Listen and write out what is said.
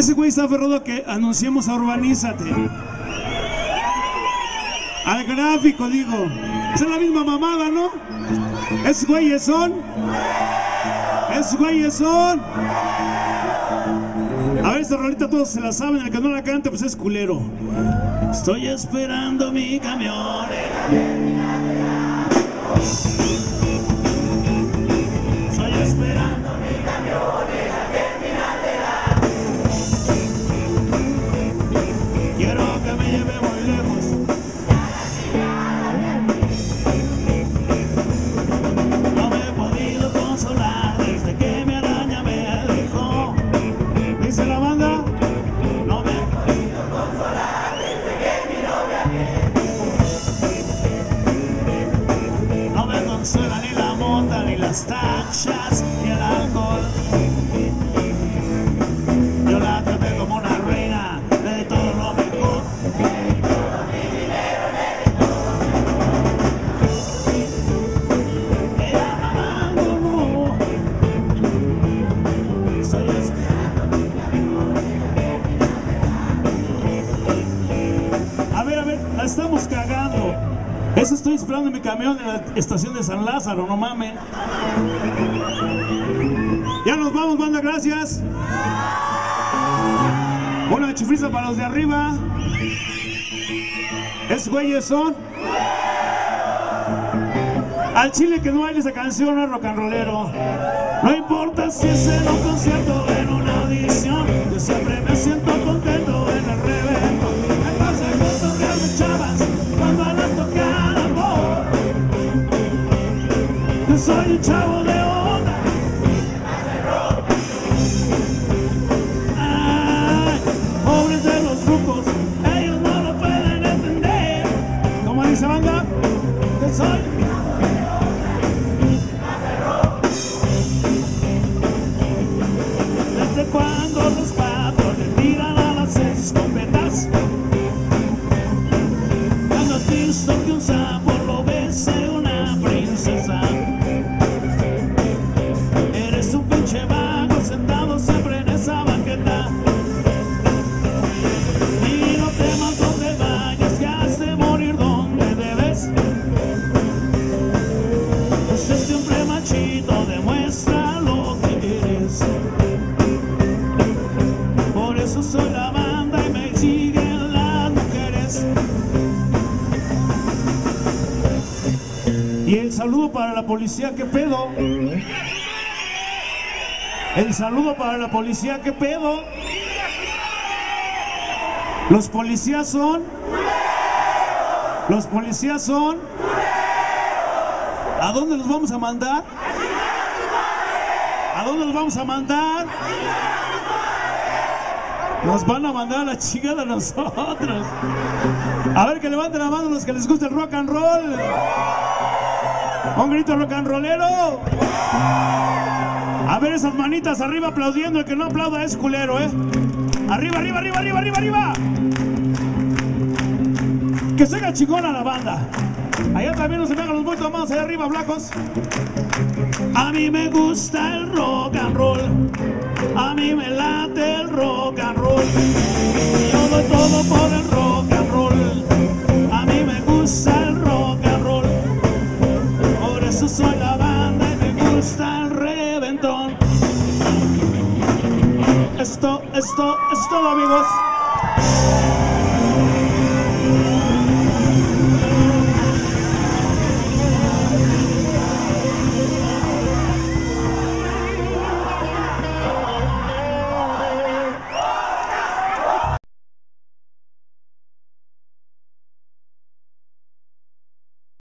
Ese güey está aferrado a que anunciemos a Urbanízate. Al gráfico, digo. Es la misma mamada, ¿no? Es güeyes son. Es güeyes son. A ver, esta rolita todos se la saben. El que no la cante, pues es culero. Estoy esperando mi camión. Estoy esperando mi camión en la terminal. Quiero que me lleve muy lejos. No me he podido consolar desde que mi araña me dejó. Dice la banda. No me he podido consolar desde que mi novia viene. No me consuela ni la monta, ni las tachas, ni el alcohol. Yo la traté como una reina, le di todo lo mejor. Todo mi dinero le di todo lo mejor. Ella mamando no. Estoy esperando mi camión. A ver, la estamos cagando. Eso estoy esperando mi camión en la estación de San Lázaro, no mamen. Ya nos vamos, banda, gracias. Una chifriza para los de arriba. Es güeyes son. Al chile que no baile esa canción es rock and rollero. No importa si es en un concierto o en una audición, yo siempre me siento contento en el revento. Me pasa con grandes chavas cuando las tocan amor. Yo soy un chavo de onda. Ay, pobres de los rucos, ellos no lo pueden entender. ¿Cómo dice banda? Que soy desde cuando los patos le tiran a las escopetas. Cuando has visto que un sapo lo bese una princesa. Eres un pinche vago sentado siempre en esa banqueta. Y no temas donde vayas, que has de morir donde debes. Pues siempre machito, demuestra lo que eres. Por eso soy la banda y me siguen las mujeres. Y el saludo para la policía, ¿qué pedo? El saludo para la policía, ¿qué pedo? Los policías son. Los policías son. ¿A dónde los vamos a mandar? ¿A dónde los vamos a mandar? Nos van a mandar a la chingada a nosotros. A ver, que levanten la mano los que les gusta el rock and roll. Un grito rock and rollero. A ver esas manitas arriba aplaudiendo. El que no aplauda es culero, Arriba, arriba, arriba, arriba, arriba, arriba. Que se haga chingona la banda. Allá también no se me hagan los muy tomados. Allá arriba, flacos. A mí me gusta el rock and roll. A mí me late el rock and roll. Yo doy todo por el rock and roll. A mí me gusta el rock and roll. Por eso soy la banda y me gusta el reventón. Es todo, amigos.